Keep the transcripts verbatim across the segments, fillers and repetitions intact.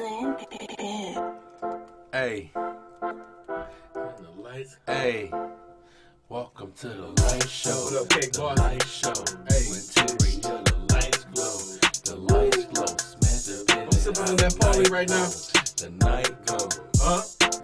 Hey, hey, welcome to the light show. What up, K The light show. Hey, interior, the lights glow. The lights glow. Smash the pin. I'm sipping on that Paulie right now. The night go. Huh?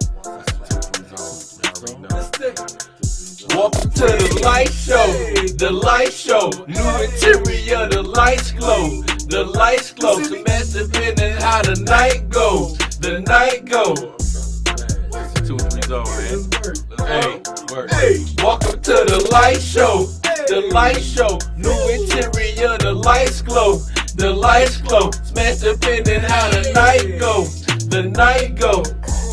Welcome to the light show. The light show. New interior, the lights glow. The lights glow. Smash the pin and how the night go. The night go. Two or three zone, man. Hey, work. Hey, welcome to the light show. The light show. New interior, the lights glow. The lights glow. Smash the pin and how the night go. The night go.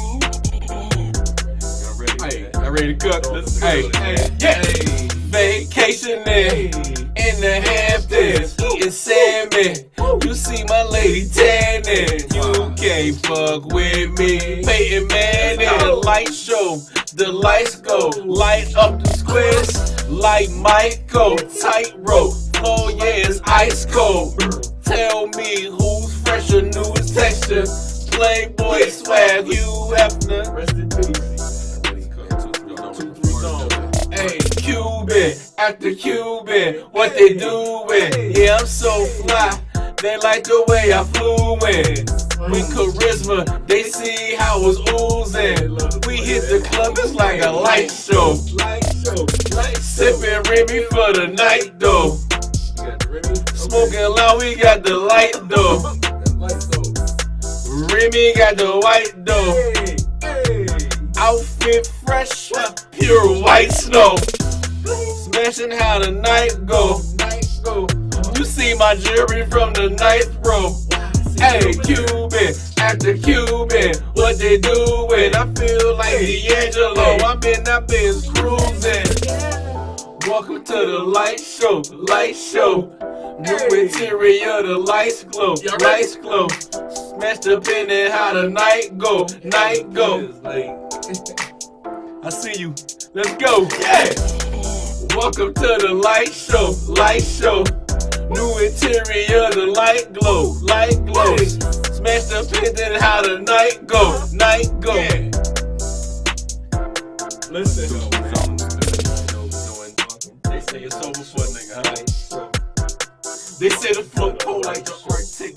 Hey, I'm ready to cook. Let's hey, hey, yeah. Vacationing in the Hamptons, eating salmon. You see my lady tanning. You can't fuck with me. Peyton Manning, the light show. The lights go. Light up the squares like Michael. Tightrope. Oh yeah, it's ice cold. Tell me who's fresher, new texture. Playboy swag, Hugh Hefner. Rest in peace. Hey, Cuban, after Cuban, what they doing? Yeah, I'm so fly, they like the way I flew in. With charisma, they see how it's oozing. We hit the club, it's like a light show. Sipping Remy for the night though. Smoking loud, we got the light though. Remy got the white though. Outfit fresh, pure white snow. Smashing how the night go. You see my jewelry from the ninth row. Hey, Cuban, after Cuban, what they doing? I feel like D'Angelo, I'm in that bitch cruising. Welcome to the light show, light show. New interior, the lights glow, lights glow. Smash the pin and how the night go, night go. I see you. Let's go. Yeah. Welcome to the light show, light show. New interior, the light glow, light glow. Smash the pin and how the night go, night go. Yeah. Listen. They say it's over for a nigga, huh? They say the flow cold like the Arctic.